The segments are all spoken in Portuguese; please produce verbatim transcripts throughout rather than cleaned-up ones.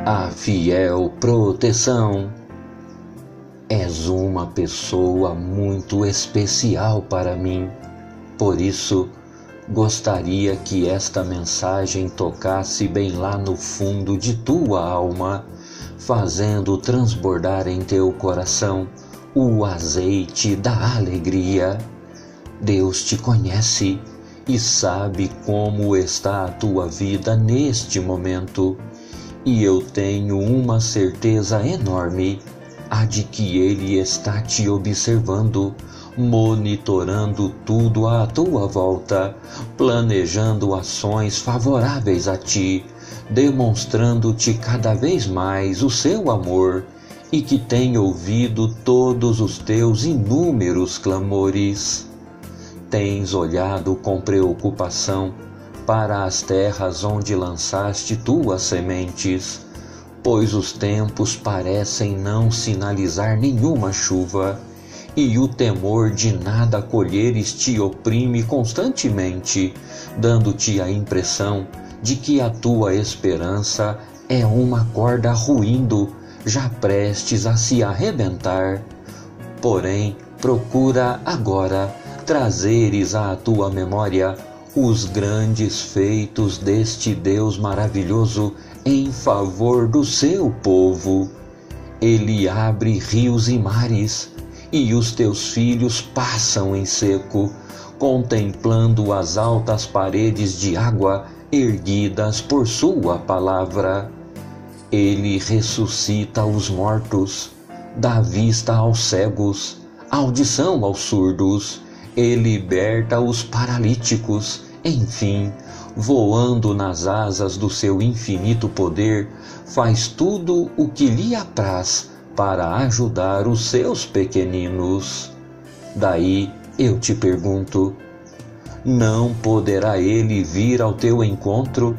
a fiel proteção. És uma pessoa muito especial para mim, por isso gostaria que esta mensagem tocasse bem lá no fundo de tua alma, fazendo transbordar em teu coração o azeite da alegria. Deus te conhece e sabe como está a tua vida neste momento, e eu tenho uma certeza enorme, a de que Ele está te observando, monitorando tudo à tua volta, planejando ações favoráveis a ti, demonstrando-te cada vez mais o seu amor, e que tem ouvido todos os teus inúmeros clamores. Tens olhado com preocupação para as terras onde lançaste tuas sementes, pois os tempos parecem não sinalizar nenhuma chuva, e o temor de nada colheres te oprime constantemente, dando-te a impressão de que a tua esperança é uma corda ruindo, já prestes a se arrebentar. Porém, procura agora trazeres à tua memória os grandes feitos deste Deus maravilhoso em favor do seu povo. Ele abre rios e mares, e os teus filhos passam em seco, contemplando as altas paredes de água erguidas por sua palavra. Ele ressuscita os mortos, dá vista aos cegos, audição aos surdos, e liberta os paralíticos. Enfim, voando nas asas do seu infinito poder, faz tudo o que lhe apraz para ajudar os seus pequeninos. Daí eu te pergunto, não poderá Ele vir ao teu encontro,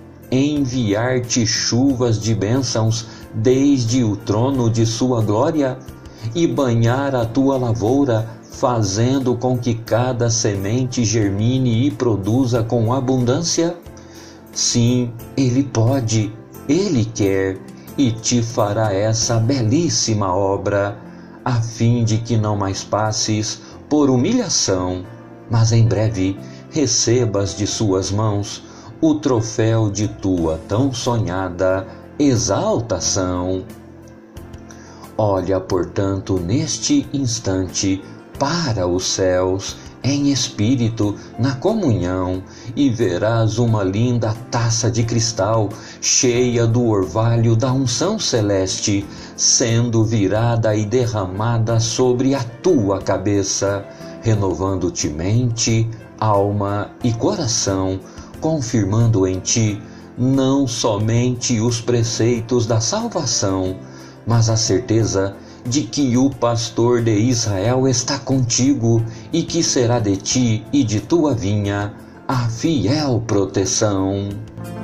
enviar-te chuvas de bênçãos desde o trono de sua glória e banhar a tua lavoura, fazendo com que cada semente germine e produza com abundância? Sim, Ele pode, Ele quer, e te fará essa belíssima obra, a fim de que não mais passes por humilhação, mas em breve recebas de suas mãos o troféu de tua tão sonhada exaltação. Olha, portanto, neste instante para os céus, em espírito, na comunhão, e verás uma linda taça de cristal, cheia do orvalho da unção celeste, sendo virada e derramada sobre a tua cabeça, renovando-te mente, alma e coração, confirmando em ti não somente os preceitos da salvação, mas a certeza de que o pastor de Israel está contigo e que será de ti e de tua vinha a fiel proteção.